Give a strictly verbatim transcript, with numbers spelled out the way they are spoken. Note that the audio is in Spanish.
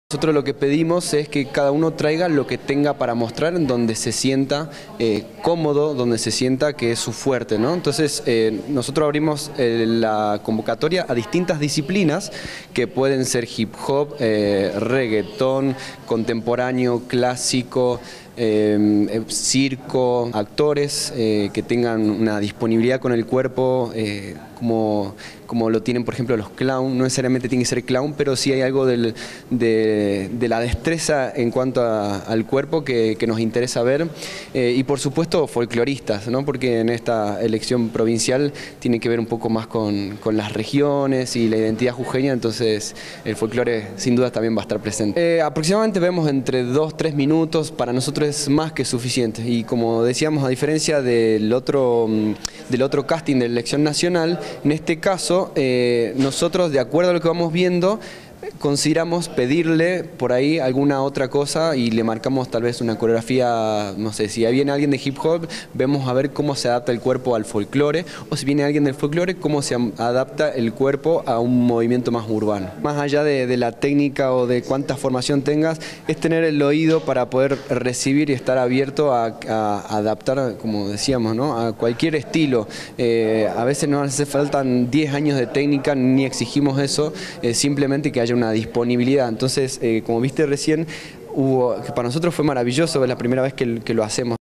Nosotros lo que pedimos es que cada uno traiga lo que tenga para mostrar, en donde se sienta eh, cómodo, donde se sienta que es su fuerte, ¿no? Entonces eh, nosotros abrimos eh, la convocatoria a distintas disciplinas que pueden ser hip hop, eh, reggaetón, contemporáneo, clásico, eh, circo, actores eh, que tengan una disponibilidad con el cuerpo eh, como, como lo tienen por ejemplo los clown. No necesariamente tiene que ser clown, pero sí hay algo del, de, de la destreza en cuanto a, al cuerpo que, que nos interesa ver, eh, y por supuesto folcloristas, ¿no? Porque en esta elección provincial tiene que ver un poco más con, con las regiones y la identidad jujeña, entonces el folclore sin duda también va a estar presente. Eh, aproximadamente vemos entre dos, tres minutos, para nosotros es más que suficiente, y como decíamos, a diferencia del otro, del otro casting de elección nacional, en este caso eh, nosotros, de acuerdo a lo que vamos viendo, consideramos pedirle por ahí alguna otra cosa y le marcamos tal vez una coreografía. No sé, si viene alguien de hip hop, vemos a ver cómo se adapta el cuerpo al folclore, o si viene alguien del folclore, cómo se adapta el cuerpo a un movimiento más urbano. Más allá de, de la técnica o de cuánta formación tengas, es tener el oído para poder recibir y estar abierto a, a adaptar, como decíamos, ¿no? A cualquier estilo. Eh, a veces no hace faltan diez años de técnica, ni exigimos eso, eh, simplemente que haya una disponibilidad. Entonces, eh, como viste recién, hubo, que para nosotros fue maravilloso, es la primera vez que, que lo hacemos.